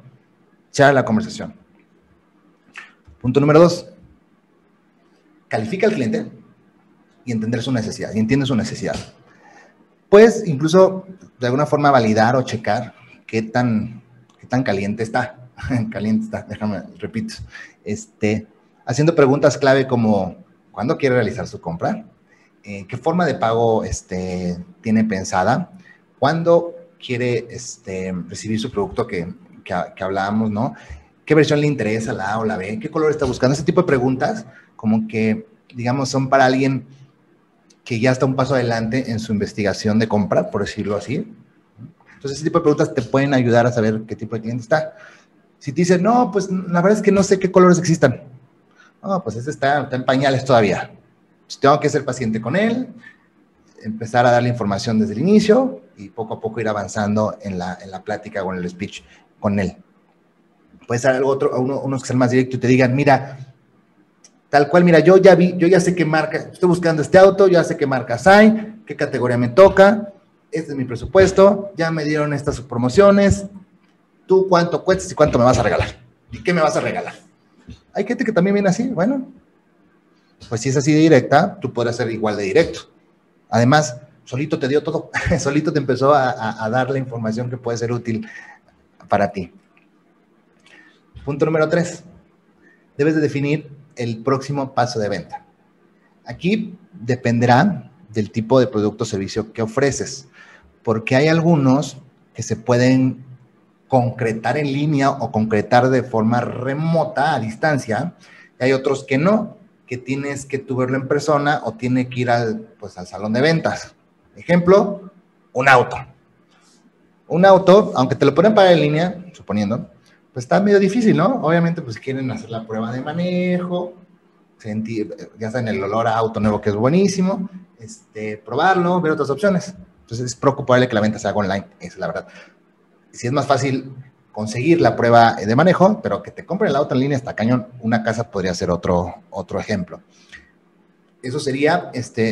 Punto número 2. Califica al cliente y entender su necesidad. Y entiende su necesidad. Puedes incluso de alguna forma validar o checar qué tan caliente está. Déjame, repito. Haciendo preguntas clave como, ¿cuándo quiere realizar su compra? ¿Qué forma de pago tiene pensada? ¿Cuándo quiere recibir su producto que hablábamos, ¿no? ¿Qué versión le interesa, la A o la B? ¿Qué color está buscando? Ese tipo de preguntas como que, digamos, son para alguien que ya está un paso adelante en su investigación de compra, por decirlo así. Entonces, ese tipo de preguntas te pueden ayudar a saber qué tipo de cliente está. Si te dicen, no, pues la verdad es que no sé qué colores existan. No, pues ese está en pañales todavía. Pues tengo que ser paciente con él, empezar a darle información desde el inicio y poco a poco ir avanzando en la plática o en el speech con él. Puede ser algo otro, unos que sean más directos y te digan, mira, tal cual, mira, yo ya sé qué marca, estoy buscando este auto, ya sé qué marca hay, qué categoría me toca, este es mi presupuesto, ya me dieron estas promociones, tú cuánto cuestas y cuánto me vas a regalar. ¿Y qué me vas a regalar? Hay gente que también viene así, bueno, pues si es así de directa, tú podrás ser igual de directo. Además, solito te dio todo, solito te empezó a dar la información que puede ser útil para ti. Punto número 3. Debes de definir el próximo paso de venta. Aquí dependerá del tipo de producto o servicio que ofreces, porque hay algunos que se pueden concretar en línea o concretar de forma remota, a distancia, y hay otros que no, que tienes que tú verlo en persona o tiene que ir al salón de ventas. Ejemplo, un auto. Un auto, aunque te lo pueden pagar en línea, suponiendo, pues está medio difícil, ¿no? Obviamente, pues quieren hacer la prueba de manejo, sentir, ya saben, el olor a auto nuevo que es buenísimo, probarlo, ver otras opciones. Entonces es poco probable que la venta se haga online, esa es la verdad. Si es más fácil conseguir la prueba de manejo, pero que te compren el auto en línea está cañón. Una casa podría ser otro ejemplo. Eso sería,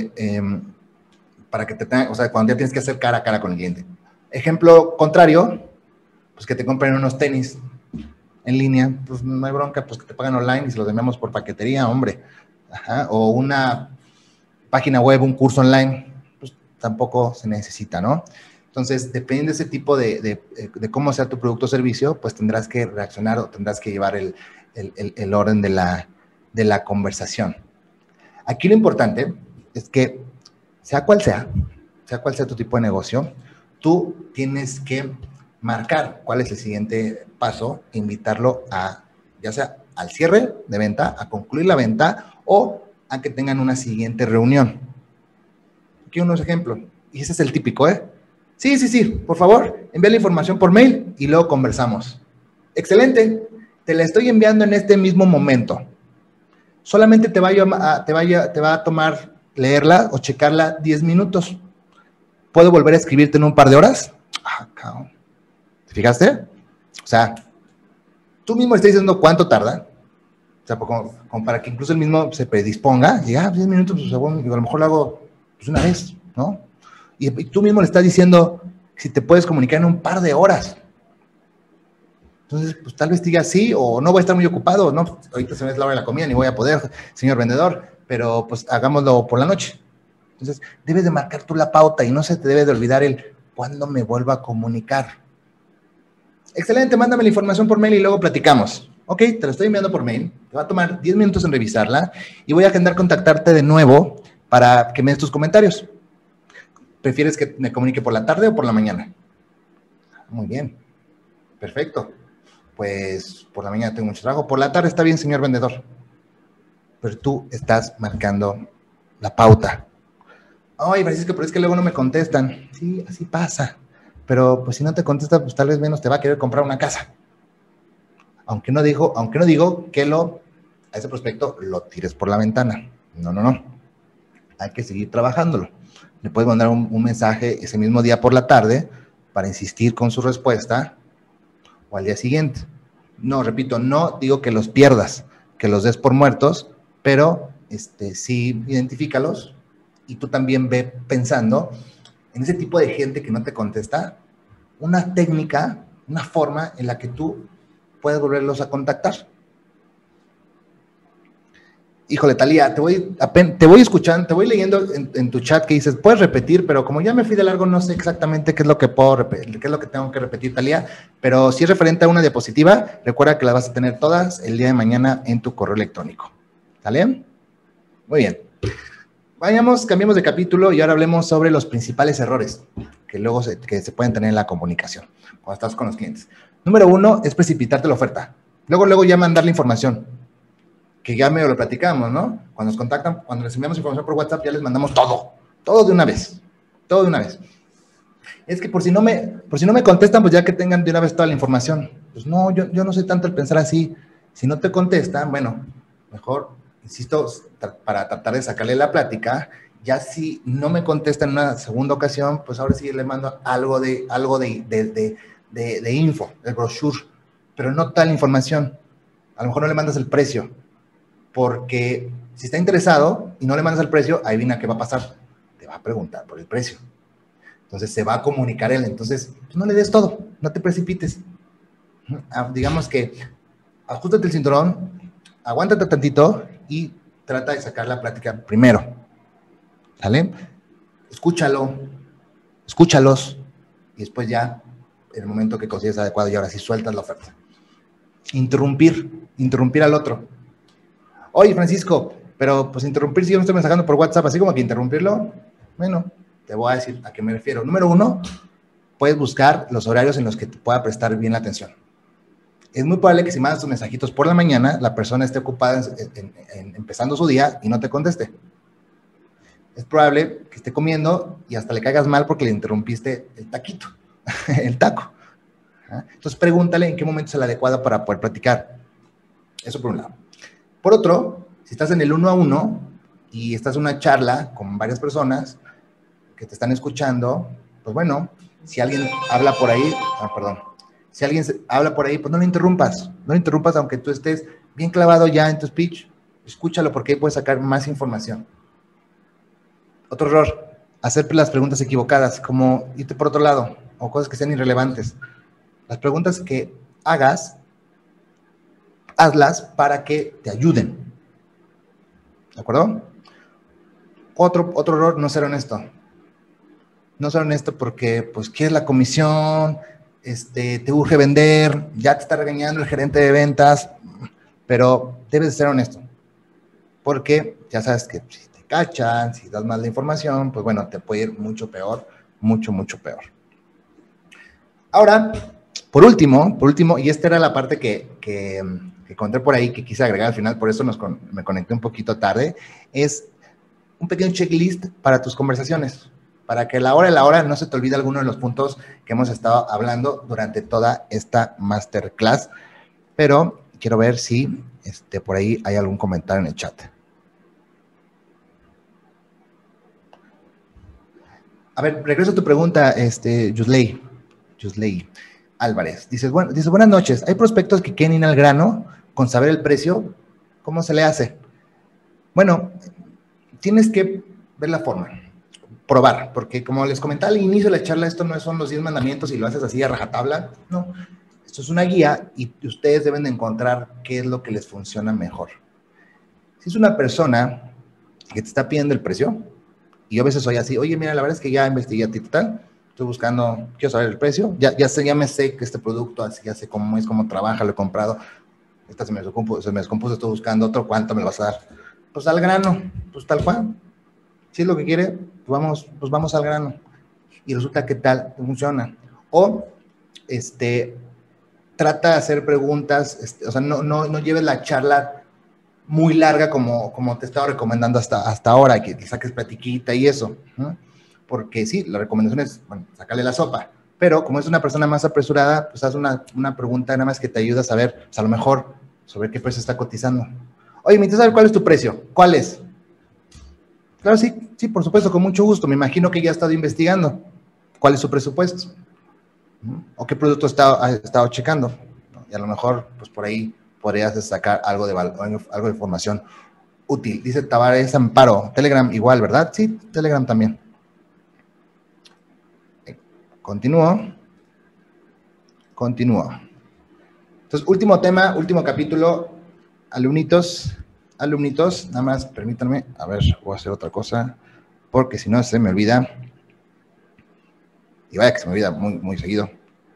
para que te tengan, o sea, cuando ya tienes que hacer cara a cara con el cliente. Ejemplo contrario, pues que te compren unos tenis en línea, pues no hay bronca, pues que te pagan online y se los enviamos por paquetería, hombre. Ajá. O una página web, un curso online, pues tampoco se necesita, ¿no? Entonces, depende de ese tipo de cómo sea tu producto o servicio, pues tendrás que reaccionar o tendrás que llevar el orden de la conversación. Aquí lo importante es que, sea cual sea tu tipo de negocio, tú tienes que marcar cuál es el siguiente paso, invitarlo a, ya sea al cierre de venta, a concluir la venta o a que tengan una siguiente reunión. Aquí unos ejemplos, y ese es el típico, ¿eh? Sí, por favor, envía la información por mail y luego conversamos. Excelente, te la estoy enviando en este mismo momento. Solamente te va a tomar leerla o checarla 10 minutos. ¿Puedo volver a escribirte en un par de horas? Ah, cabrón. ¿Te fijaste? O sea, tú mismo estás diciendo cuánto tarda. O sea, como para que incluso el mismo se predisponga. Y 10 minutos, pues, bueno, a lo mejor lo hago pues, una vez, ¿no? Y tú mismo le estás diciendo si te puedes comunicar en un par de horas. Entonces, pues tal vez diga sí o no voy a estar muy ocupado, ¿no? Ahorita se me es la hora de la comida, ni voy a poder, señor vendedor, pero pues hagámoslo por la noche. Entonces, debes de marcar tú la pauta y no se te debe de olvidar el cuándo me vuelva a comunicar. Excelente, mándame la información por mail y luego platicamos. Ok, te la estoy enviando por mail, te va a tomar 10 minutos en revisarla y voy a agendar contactarte de nuevo para que me des tus comentarios. ¿Prefieres que me comunique por la tarde o por la mañana? Muy bien, perfecto. Pues por la mañana tengo mucho trabajo. Por la tarde está bien, señor vendedor. Pero tú estás marcando la pauta. Ay, Francisco, pero es que luego no me contestan. Sí, así pasa. Pero pues si no te contesta, pues tal vez menos te va a querer comprar una casa. Aunque no digo que a ese prospecto lo tires por la ventana. No. Hay que seguir trabajándolo. Le puedes mandar un mensaje ese mismo día por la tarde para insistir con su respuesta o al día siguiente. No, repito, no digo que los pierdas, que los des por muertos, pero sí identifícalos y tú también ve pensando en ese tipo de gente que no te contesta, una técnica, una forma en la que tú puedes volverlos a contactar. Híjole, Talía, te voy escuchando, te voy leyendo en tu chat que dices, puedes repetir, pero como ya me fui de largo, no sé exactamente qué es lo que puedo repetir, qué es lo que tengo que repetir, Talía, pero si es referente a una diapositiva, recuerda que las vas a tener todas el día de mañana en tu correo electrónico. ¿Sale? Muy bien. Cambiemos de capítulo y ahora hablemos sobre los principales errores que luego se pueden tener en la comunicación cuando estás con los clientes. Número 1 es precipitarte la oferta. Luego ya mandar la información. Que ya medio lo platicamos, ¿no? Cuando nos contactan, cuando les enviamos información por WhatsApp, ya les mandamos todo de una vez, Es que por si no me contestan, pues ya que tengan de una vez toda la información. Pues no, yo no soy tanto el pensar así. Si no te contestan, bueno, mejor, insisto, para tratar de sacarle la plática Ya si no me contesta en una segunda ocasión, pues ahora sí le mando algo de info, el brochure, pero no tal información. A lo mejor no le mandas el precio, porque si está interesado y no le mandas el precio, adivina qué va a pasar. Te va a preguntar por el precio. Entonces se va a comunicar él. Entonces, pues no le des todo, no te precipites. Digamos que ajustate el cinturón, aguántate tantito y trata de sacar la plática primero. ¿Sale? Escúchalo, escúchalos y después ya, en el momento que consideres adecuado, y ahora sí sueltas la oferta. Interrumpir al otro. Oye, Francisco, pero pues interrumpir si yo me estoy mensajando por WhatsApp, así como que interrumpirlo, bueno, te voy a decir a qué me refiero. Número 1, puedes buscar los horarios en los que te pueda prestar bien la atención. Es muy probable que si mandas tus mensajitos por la mañana, la persona esté ocupada empezando su día y no te conteste. Es probable que esté comiendo y hasta le caigas mal porque le interrumpiste el taquito, el taco. Entonces pregúntale en qué momento es el adecuado para poder platicar. Eso por un lado. Por otro, si estás en el 1 a 1 y estás en una charla con varias personas que te están escuchando, pues bueno, si alguien habla por ahí, si alguien habla por ahí, pues no lo interrumpas aunque tú estés bien clavado ya en tu speech, escúchalo porque ahí puedes sacar más información. Otro error, hacer las preguntas equivocadas, como irte por otro lado, o cosas que sean irrelevantes. Las preguntas que hagas, hazlas para que te ayuden. ¿De acuerdo? Otro error, no ser honesto. No ser honesto porque, pues, quieres la comisión, te urge vender, ya te está regañando el gerente de ventas, pero debes de ser honesto. Porque ya sabes que si te cachan, si das mal la información, pues bueno, te puede ir mucho peor, mucho peor. Ahora, por último, y esta era la parte que encontré por ahí, que quise agregar al final, por eso me conecté un poquito tarde, es un pequeño checklist para tus conversaciones, para que a la hora no se te olvide alguno de los puntos que hemos estado hablando durante toda esta masterclass, pero quiero ver si por ahí hay algún comentario en el chat. A ver, regreso a tu pregunta, Yusley Álvarez. Dice, buenas noches. ¿Hay prospectos que quieren ir al grano con saber el precio? ¿Cómo se le hace? Bueno, tienes que ver la forma, probar, porque como les comentaba al inicio de la charla, esto no son los 10 mandamientos y lo haces así a rajatabla, no. Esto es una guía y ustedes deben de encontrar qué es lo que les funciona mejor. Si es una persona que te está pidiendo el precio, y yo a veces soy así, oye, mira, la verdad es que ya investigué a ti tal, estoy buscando, quiero saber el precio, ya me sé que este producto, así ya sé cómo es, cómo trabaja, lo he comprado, esta se me descompuso, estoy buscando otro, ¿cuánto me lo vas a dar? Pues al grano, pues tal cual. Si es lo que quiere, pues vamos al grano. Y resulta que tal funciona. O, trata de hacer preguntas, o sea, no lleves la charla muy larga como te he estado recomendando hasta ahora, que saques platiquita y eso, ¿no? Porque sí, la recomendación es, bueno, sacarle la sopa, pero como es una persona más apresurada, pues haz una pregunta nada más que te ayuda a saber, pues a lo mejor, sobre qué precio está cotizando. Oye, me interesa saber cuál es tu precio. ¿Cuál es? Claro, sí, por supuesto, con mucho gusto. Me imagino que ya ha estado investigando. ¿Cuál es su presupuesto? ¿O qué producto ha estado checando? Y a lo mejor, pues por ahí podrías sacar algo de información útil. Dice Tavares Amparo, Telegram igual, ¿verdad? Sí, Telegram también. Continúo. Entonces, último tema, último capítulo. Alumnitos, nada más permítanme, a ver, voy a hacer otra cosa, porque si no se me olvida. Y vaya que se me olvida muy seguido.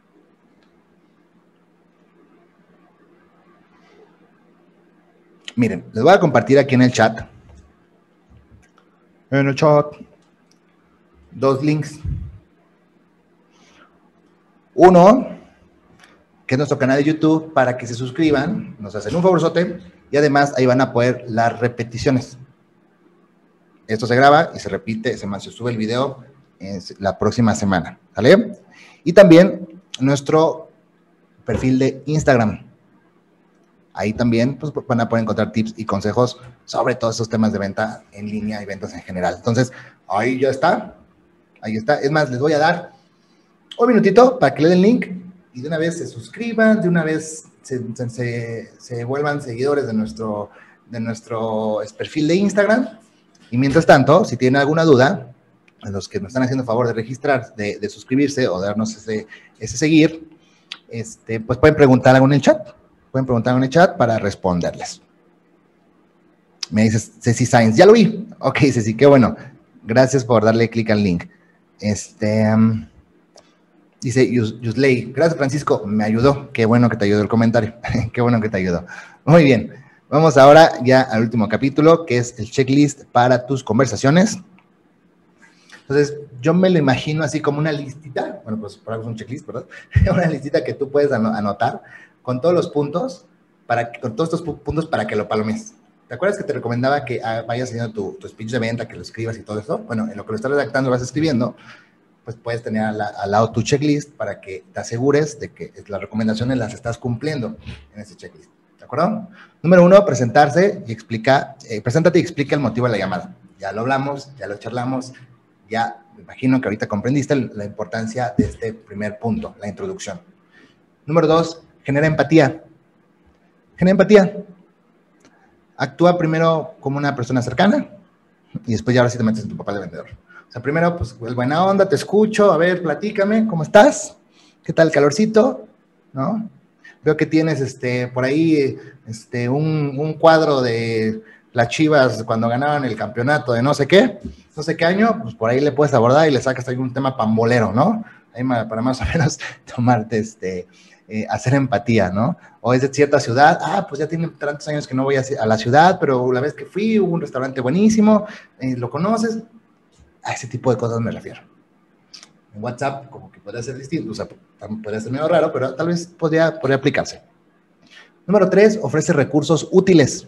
Miren, les voy a compartir aquí en el chat. Dos links. Uno, que es nuestro canal de YouTube, para que se suscriban, nos hacen un favorzote, y además ahí van a poder las repeticiones. Esto se graba y se repite, se sube el video la próxima semana, ¿vale? Y también nuestro perfil de Instagram. Ahí también pues, van a poder encontrar tips y consejos sobre todos esos temas de venta en línea y ventas en general. Entonces, ahí ya está. Ahí está. Es más, les voy a dar un minutito para que le den link y de una vez se suscriban, de una vez se vuelvan seguidores de nuestro perfil de Instagram. Y mientras tanto, si tienen alguna duda, a los que nos están haciendo favor de registrar, de suscribirse o darnos ese seguir, pues pueden preguntar algo en el chat. Pueden preguntar algo en el chat para responderles. Me dices Ceci Sainz, ya lo vi. Ok, Ceci, qué bueno. Gracias por darle clic al link. Dice Yusley, gracias Francisco, me ayudó. Qué bueno que te ayudó el comentario. Qué bueno que te ayudó. Muy bien. Vamos ahora ya al último capítulo, que es el checklist para tus conversaciones. Entonces, yo me lo imagino así como una listita, bueno, pues por algo es un checklist, ¿verdad? Una listita que tú puedes anotar con todos los puntos, con todos estos puntos para que lo palomes. ¿Te acuerdas que te recomendaba que vayas haciendo tu speech de venta, que lo escribas y todo eso? Bueno, en lo que lo estás redactando, lo vas escribiendo, pues puedes tener al lado tu checklist para que te asegures de que las recomendaciones las estás cumpliendo en ese checklist. ¿De acuerdo? Número 1, presentarse y preséntate y explica el motivo de la llamada. Ya lo hablamos, ya lo charlamos, ya me imagino que ahorita comprendiste la importancia de este primer punto, la introducción. Número 2, genera empatía. Genera empatía. Actúa primero como una persona cercana y después ya ahora sí te metes en tu papel de vendedor. O sea, primero, pues, buena onda, te escucho, a ver, platícame, ¿cómo estás? ¿Qué tal el calorcito? ¿No? Veo que tienes por ahí un cuadro de las Chivas cuando ganaban el campeonato de no sé qué año, pues por ahí le puedes abordar y le sacas ahí un tema pambolero, ¿no? Ahí para más o menos tomarte, hacer empatía, ¿no? O es de cierta ciudad, pues ya tiene tantos años que no voy a la ciudad, pero la vez que fui hubo un restaurante buenísimo, ¿lo conoces? A ese tipo de cosas me refiero. En WhatsApp, como que podría ser distinto, o sea, podría ser medio raro, pero tal vez podría aplicarse. Número 3, ofrece recursos útiles.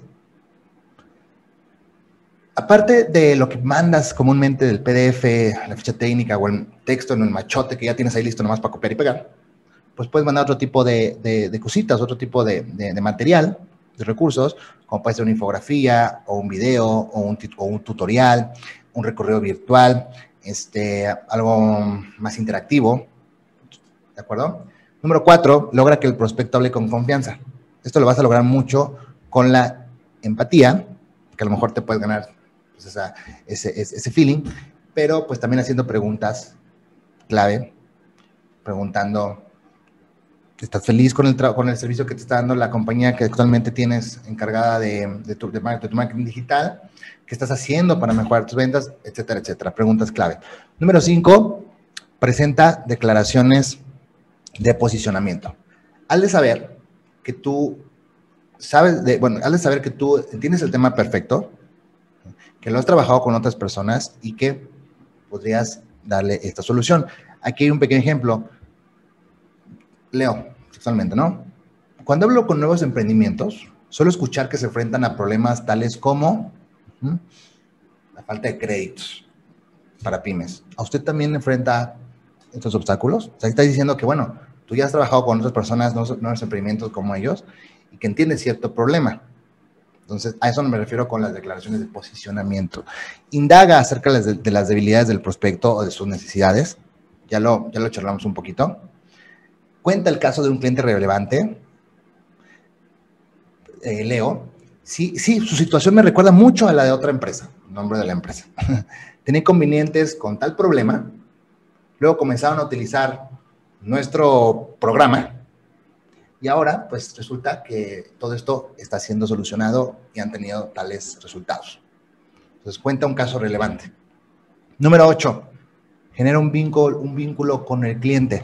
Aparte de lo que mandas comúnmente del PDF, la ficha técnica o el texto en el machote que ya tienes ahí listo nomás para copiar y pegar, pues puedes mandar otro tipo de cositas, otro tipo de material, de recursos, como puede ser una infografía, o un video, o un tutorial, un recorrido virtual, algo más interactivo, ¿de acuerdo? Número 4, logra que el prospecto hable con confianza. Esto lo vas a lograr mucho con la empatía, que a lo mejor te puedes ganar pues, ese feeling, pero pues también haciendo preguntas clave, preguntando, ¿estás feliz con el servicio que te está dando la compañía que actualmente tienes encargada de tu marketing digital? ¿Qué estás haciendo para mejorar tus ventas? Etcétera, etcétera. Preguntas clave. Número 5, presenta declaraciones de posicionamiento. Al de saber que tú entiendes el tema perfecto, que lo has trabajado con otras personas y que podrías darle esta solución. Aquí hay un pequeño ejemplo. Leo, sexualmente, ¿no? Cuando hablo con nuevos emprendimientos, suelo escuchar que se enfrentan a problemas tales como la falta de créditos para pymes. ¿A usted también enfrenta estos obstáculos? O sea, está diciendo que, bueno, tú ya has trabajado con otras personas, nuevos emprendimientos como ellos, y que entiendes cierto problema. Entonces, a eso no me refiero con las declaraciones de posicionamiento. Indaga acerca de las debilidades del prospecto o de sus necesidades. Ya lo charlamos un poquito. Cuenta el caso de un cliente relevante, Leo. Sí, su situación me recuerda mucho a la de otra empresa, el nombre de la empresa. Tenía inconvenientes con tal problema, luego comenzaron a utilizar nuestro programa y ahora pues resulta que todo esto está siendo solucionado y han tenido tales resultados. Entonces cuenta un caso relevante. Número 8, genera un vínculo con el cliente.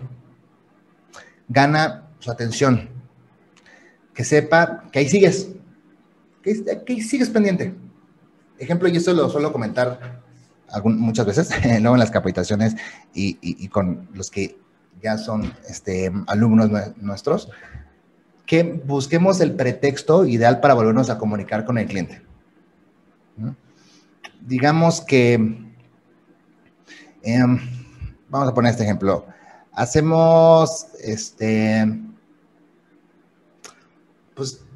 Gana su atención. Que sepa que ahí sigues. Que ahí sigues pendiente. Ejemplo, y esto lo suelo comentar muchas veces, luego en las capacitaciones y con los que ya son alumnos nuestros, que busquemos el pretexto ideal para volvernos a comunicar con el cliente. ¿No? Digamos que, vamos a poner este ejemplo, hacemos, pues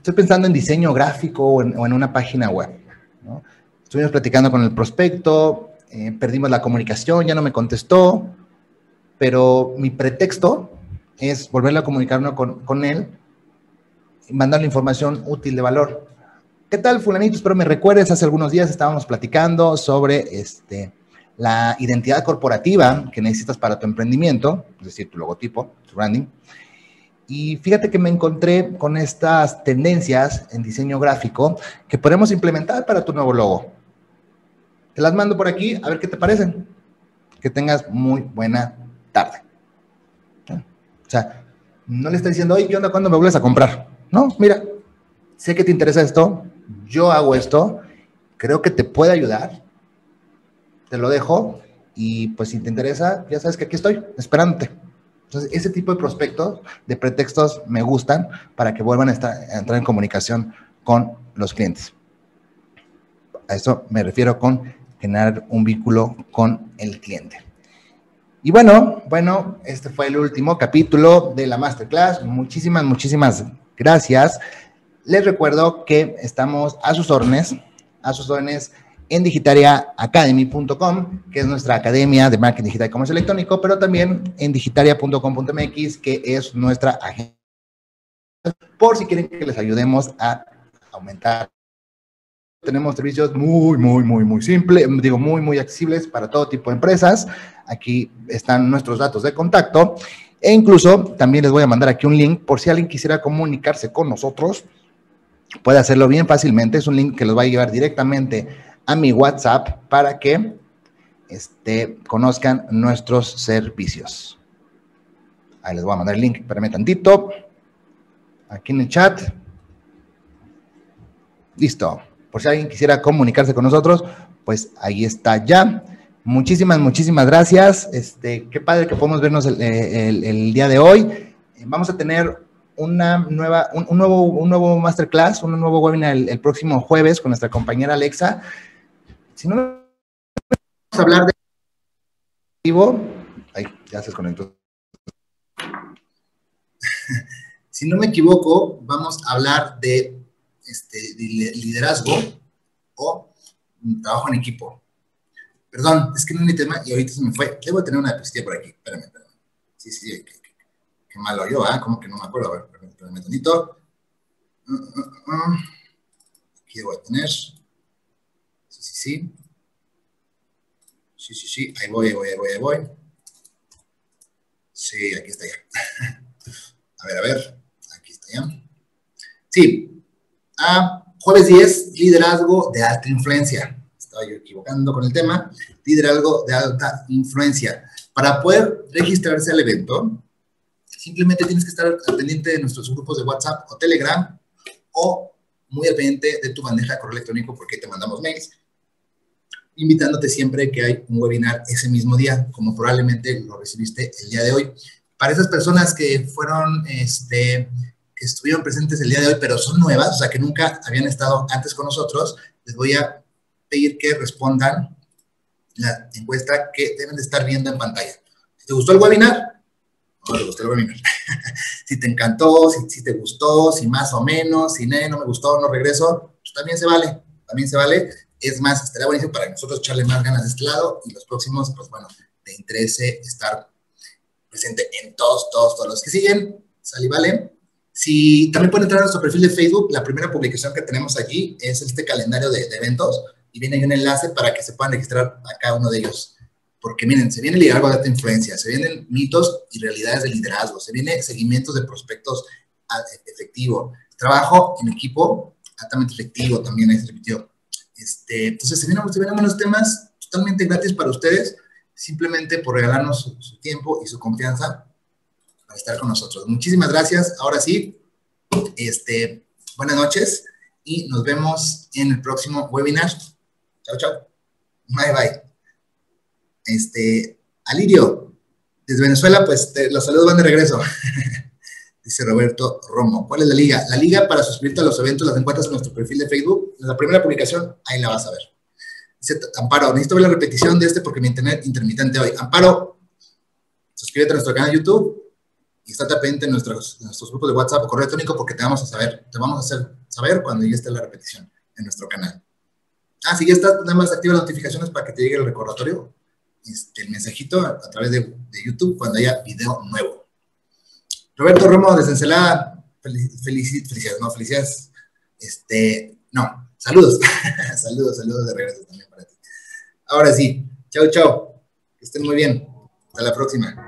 estoy pensando en diseño gráfico o en una página web, ¿no? Estuvimos platicando con el prospecto, perdimos la comunicación, ya no me contestó, pero mi pretexto es volverle a comunicarme con él y mandarle información útil de valor. ¿Qué tal, fulanito? Espero me recuerdes, hace algunos días estábamos platicando sobre la identidad corporativa que necesitas para tu emprendimiento, es decir, tu logotipo, tu branding. Y fíjate que me encontré con estas tendencias en diseño gráfico que podemos implementar para tu nuevo logo. Te las mando por aquí, a ver qué te parecen. Que tengas muy buena tarde. O sea, no le está diciendo, oye, ¿qué onda? ¿Cuándo me vuelves a comprar? No, mira, sé que te interesa esto, yo hago esto, creo que te puede ayudar, te lo dejo y pues si te interesa, ya sabes que aquí estoy, esperándote. Entonces, ese tipo de prospectos, de pretextos, me gustan para que vuelvan a entrar en comunicación con los clientes. A eso me refiero con generar un vínculo con el cliente. Y bueno, este fue el último capítulo de la Masterclass. Muchísimas gracias. Les recuerdo que estamos a sus órdenes en digitariaacademy.com, que es nuestra academia de marketing digital y comercio electrónico, pero también en digitaria.com.mx, que es nuestra agencia, por si quieren que les ayudemos a aumentar. Tenemos servicios muy simples, muy accesibles para todo tipo de empresas. Aquí están nuestros datos de contacto e incluso también les voy a mandar aquí un link por si alguien quisiera comunicarse con nosotros. Puede hacerlo bien fácilmente. Es un link que los va a llevar directamente a mi WhatsApp para que conozcan nuestros servicios. Ahí les voy a mandar el link. Espérame tantito. Aquí en el chat. Listo. Por si alguien quisiera comunicarse con nosotros, pues ahí está ya. Muchísimas gracias. Qué padre que podemos vernos el día de hoy. Vamos a tener un nuevo masterclass, un nuevo webinar el próximo jueves con nuestra compañera Alexa. Si no, vamos a hablar de... Ay, ya se desconectó. Si no me equivoco, vamos a hablar de liderazgo o trabajo en equipo. Perdón, es que no es mi tema y ahorita se me fue. Debo tener una diapositiva por aquí. Espérame. Sí, qué malo yo, ¿ah? ¿Cómo que no me acuerdo? A ver, espérame tantito. Aquí debo tener. Sí. Ahí voy. Sí, aquí está ya. A ver. Aquí está ya. Sí. Jueves 10, liderazgo de alta influencia. Estaba yo equivocando con el tema. Liderazgo de alta influencia. Para poder registrarse al evento, simplemente tienes que estar al pendiente de nuestros grupos de WhatsApp o Telegram o muy al pendiente de tu bandeja de correo electrónico porque te mandamos mails invitándote siempre que hay un webinar ese mismo día, como probablemente lo recibiste el día de hoy. Para esas personas que fueron, que estuvieron presentes el día de hoy, pero son nuevas, o sea, que nunca habían estado antes con nosotros, les voy a pedir que respondan la encuesta que deben de estar viendo en pantalla. ¿Te gustó el webinar? No te gustó el webinar. Si te encantó, si te gustó, si más o menos, si no me gustó, no regreso, pues también se vale. Es más, estaría buenísimo para nosotros echarle más ganas de este lado y los próximos, pues bueno, te interese estar presente en todos los que siguen, ¿sale y vale? Si también pueden entrar a nuestro perfil de Facebook, la primera publicación que tenemos allí es este calendario de eventos y viene ahí un enlace para que se puedan registrar a cada uno de ellos. Porque miren, se viene liderazgo de alta influencia, se vienen mitos y realidades de liderazgo, se viene seguimientos de prospectos efectivo, trabajo en equipo altamente efectivo también ahí se repitió. Entonces se vienen unos temas totalmente gratis para ustedes, simplemente por regalarnos su tiempo y su confianza para estar con nosotros. Muchísimas gracias. Ahora sí, buenas noches y nos vemos en el próximo webinar. Chao. Bye. Alirio, desde Venezuela, pues los saludos van de regreso. Dice Roberto Romo. ¿Cuál es la liga? La liga para suscribirte a los eventos las encuentras en nuestro perfil de Facebook. En la primera publicación, ahí la vas a ver. Dice Amparo, necesito ver la repetición de porque mi internet intermitente hoy. Amparo, suscríbete a nuestro canal de YouTube y estate atento en nuestros grupos de WhatsApp o correo electrónico porque te vamos a hacer saber cuando ya esté la repetición en nuestro canal. Ah, si ya está, nada más activa las notificaciones para que te llegue el recordatorio, el mensajito a través de YouTube cuando haya video nuevo. Roberto Romo desde Ensenada, felicidades, no, felicidades, no, saludos, saludos de regreso también para ti. Ahora sí, chao, chao, que estén muy bien, hasta la próxima.